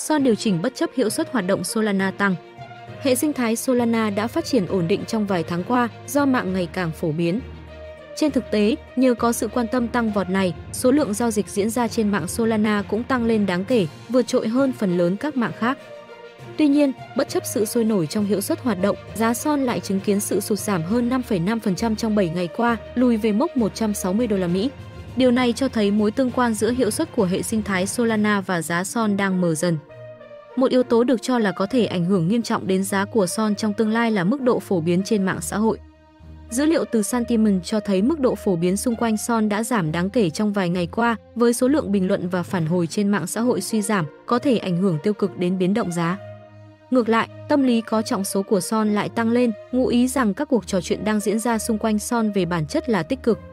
Son điều chỉnh bất chấp hiệu suất hoạt động Solana tăng. Hệ sinh thái Solana đã phát triển ổn định trong vài tháng qua do mạng ngày càng phổ biến. Trên thực tế, nhờ có sự quan tâm tăng vọt này, số lượng giao dịch diễn ra trên mạng Solana cũng tăng lên đáng kể, vượt trội hơn phần lớn các mạng khác. Tuy nhiên, bất chấp sự sôi nổi trong hiệu suất hoạt động, giá Son lại chứng kiến sự sụt giảm hơn 5,5% trong 7 ngày qua, lùi về mốc 160 đô la Mỹ. Điều này cho thấy mối tương quan giữa hiệu suất của hệ sinh thái Solana và giá Son đang mờ dần. Một yếu tố được cho là có thể ảnh hưởng nghiêm trọng đến giá của Son trong tương lai là mức độ phổ biến trên mạng xã hội. Dữ liệu từ Sentiment cho thấy mức độ phổ biến xung quanh Son đã giảm đáng kể trong vài ngày qua, với số lượng bình luận và phản hồi trên mạng xã hội suy giảm, có thể ảnh hưởng tiêu cực đến biến động giá. Ngược lại, tâm lý có trọng số của Son lại tăng lên, ngụ ý rằng các cuộc trò chuyện đang diễn ra xung quanh Son về bản chất là tích cực.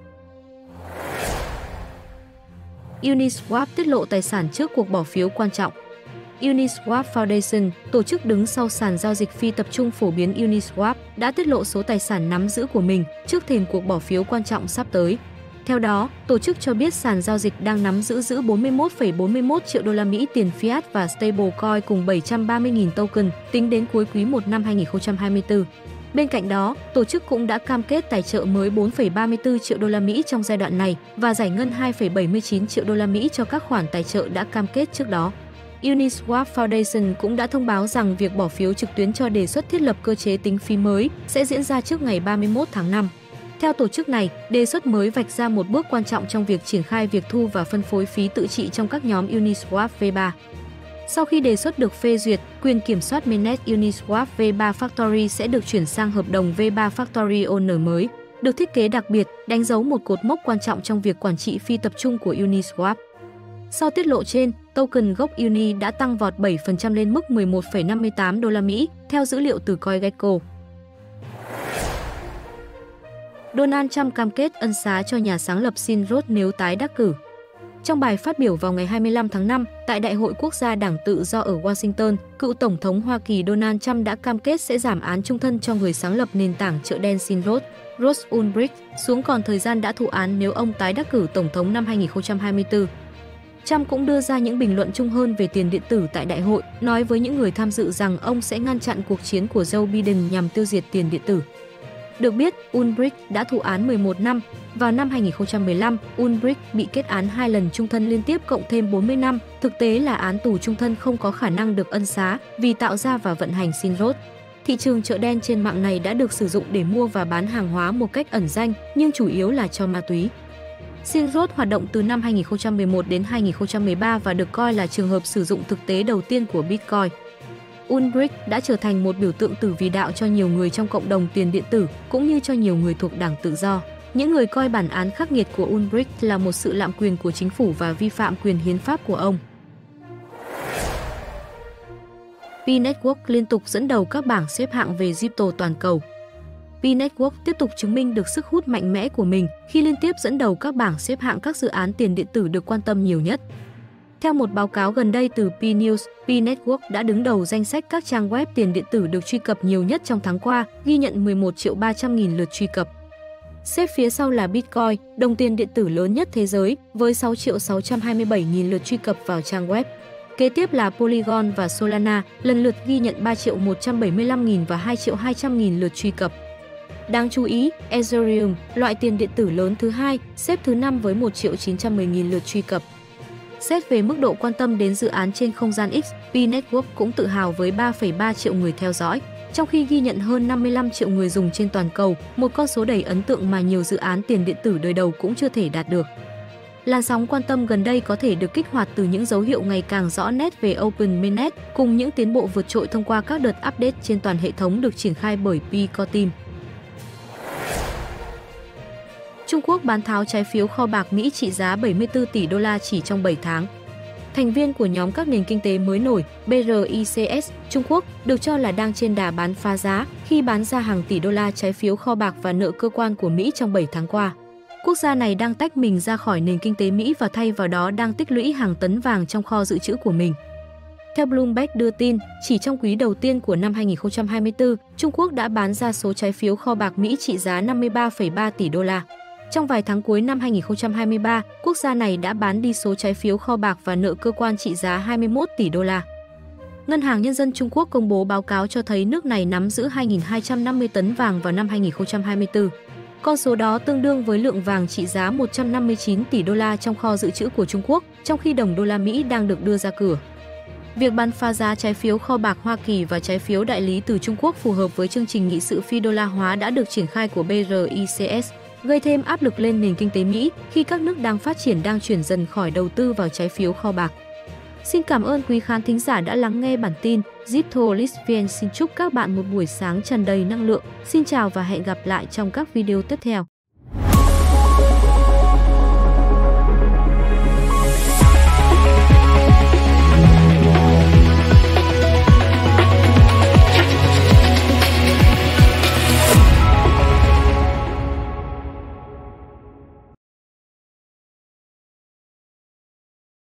Uniswap tiết lộ tài sản trước cuộc bỏ phiếu quan trọng. Uniswap Foundation, tổ chức đứng sau sàn giao dịch phi tập trung phổ biến Uniswap, đã tiết lộ số tài sản nắm giữ của mình trước thềm cuộc bỏ phiếu quan trọng sắp tới. Theo đó, tổ chức cho biết sàn giao dịch đang nắm giữ 41,41 triệu đô la Mỹ tiền fiat và stablecoin cùng 730.000 token tính đến cuối quý 1 năm 2024. Bên cạnh đó, tổ chức cũng đã cam kết tài trợ mới 4,34 triệu đô la Mỹ trong giai đoạn này và giải ngân 2,79 triệu đô la Mỹ cho các khoản tài trợ đã cam kết trước đó. Uniswap Foundation cũng đã thông báo rằng việc bỏ phiếu trực tuyến cho đề xuất thiết lập cơ chế tính phí mới sẽ diễn ra trước ngày 31 tháng 5. Theo tổ chức này, đề xuất mới vạch ra một bước quan trọng trong việc triển khai việc thu và phân phối phí tự trị trong các nhóm Uniswap V3. Sau khi đề xuất được phê duyệt, quyền kiểm soát mainnet Uniswap V3 Factory sẽ được chuyển sang hợp đồng V3 Factory Owner mới, được thiết kế đặc biệt, đánh dấu một cột mốc quan trọng trong việc quản trị phi tập trung của Uniswap. Sau tiết lộ trên, token gốc Uni đã tăng vọt 7% lên mức 11,58 đô la Mỹ, theo dữ liệu từ CoinGecko. Donald Trump cam kết ân xá cho nhà sáng lập Silk Road nếu tái đắc cử. Trong bài phát biểu vào ngày 25 tháng 5 tại Đại hội Quốc gia Đảng Tự do ở Washington, cựu Tổng thống Hoa Kỳ Donald Trump đã cam kết sẽ giảm án chung thân cho người sáng lập nền tảng chợ đen Silk Road, Ross Ulbricht, xuống còn thời gian đã thụ án nếu ông tái đắc cử Tổng thống năm 2024. Trump cũng đưa ra những bình luận chung hơn về tiền điện tử tại đại hội, nói với những người tham dự rằng ông sẽ ngăn chặn cuộc chiến của Joe Biden nhằm tiêu diệt tiền điện tử. Được biết, Ulbricht đã thụ án 11 năm. Vào năm 2015, Ulbricht bị kết án 2 lần chung thân liên tiếp cộng thêm 40 năm. Thực tế là án tù chung thân không có khả năng được ân xá vì tạo ra và vận hành Silk Road. Thị trường chợ đen trên mạng này đã được sử dụng để mua và bán hàng hóa một cách ẩn danh, nhưng chủ yếu là cho ma túy. Silk Road hoạt động từ năm 2011 đến 2013 và được coi là trường hợp sử dụng thực tế đầu tiên của Bitcoin. Ulbricht đã trở thành một biểu tượng tử vì đạo cho nhiều người trong cộng đồng tiền điện tử, cũng như cho nhiều người thuộc Đảng Tự do. Những người coi bản án khắc nghiệt của Ulbricht là một sự lạm quyền của chính phủ và vi phạm quyền hiến pháp của ông. P-Network liên tục dẫn đầu các bảng xếp hạng về crypto toàn cầu. P-Network tiếp tục chứng minh được sức hút mạnh mẽ của mình khi liên tiếp dẫn đầu các bảng xếp hạng các dự án tiền điện tử được quan tâm nhiều nhất. Theo một báo cáo gần đây từ P-News, P-Network đã đứng đầu danh sách các trang web tiền điện tử được truy cập nhiều nhất trong tháng qua, ghi nhận 11.300.000 lượt truy cập. Xếp phía sau là Bitcoin, đồng tiền điện tử lớn nhất thế giới, với 6.627.000 lượt truy cập vào trang web. Kế tiếp là Polygon và Solana, lần lượt ghi nhận 3.175.000 và 2.200.000 lượt truy cập. Đáng chú ý, Ethereum, loại tiền điện tử lớn thứ hai, xếp thứ 5 với 1.910.000 lượt truy cập. Xét về mức độ quan tâm đến dự án trên không gian X, P-Network cũng tự hào với 3,3 triệu người theo dõi, trong khi ghi nhận hơn 55 triệu người dùng trên toàn cầu, một con số đầy ấn tượng mà nhiều dự án tiền điện tử đời đầu cũng chưa thể đạt được. Làn sóng quan tâm gần đây có thể được kích hoạt từ những dấu hiệu ngày càng rõ nét về Open Mainnet, cùng những tiến bộ vượt trội thông qua các đợt update trên toàn hệ thống được triển khai bởi P-Core Team. Trung Quốc bán tháo trái phiếu kho bạc Mỹ trị giá 74 tỷ đô la chỉ trong 7 tháng. Thành viên của nhóm các nền kinh tế mới nổi BRICS, Trung Quốc được cho là đang trên đà bán phá giá khi bán ra hàng tỷ đô la trái phiếu kho bạc và nợ cơ quan của Mỹ trong 7 tháng qua. Quốc gia này đang tách mình ra khỏi nền kinh tế Mỹ và thay vào đó đang tích lũy hàng tấn vàng trong kho dự trữ của mình. Theo Bloomberg đưa tin, chỉ trong quý đầu tiên của năm 2024, Trung Quốc đã bán ra số trái phiếu kho bạc Mỹ trị giá 53,3 tỷ đô la. Trong vài tháng cuối năm 2023, quốc gia này đã bán đi số trái phiếu kho bạc và nợ cơ quan trị giá 21 tỷ đô la. Ngân hàng Nhân dân Trung Quốc công bố báo cáo cho thấy nước này nắm giữ 2.250 tấn vàng vào năm 2024. Con số đó tương đương với lượng vàng trị giá 159 tỷ đô la trong kho dự trữ của Trung Quốc, trong khi đồng đô la Mỹ đang được đưa ra cửa. Việc bán phá giá trái phiếu kho bạc Hoa Kỳ và trái phiếu đại lý từ Trung Quốc phù hợp với chương trình nghị sự phi đô la hóa đã được triển khai của BRICS, gây thêm áp lực lên nền kinh tế Mỹ khi các nước đang phát triển đang chuyển dần khỏi đầu tư vào trái phiếu kho bạc. Xin cảm ơn quý khán thính giả đã lắng nghe bản tin. Ziptolisvn xin chúc các bạn một buổi sáng tràn đầy năng lượng. Xin chào và hẹn gặp lại trong các video tiếp theo.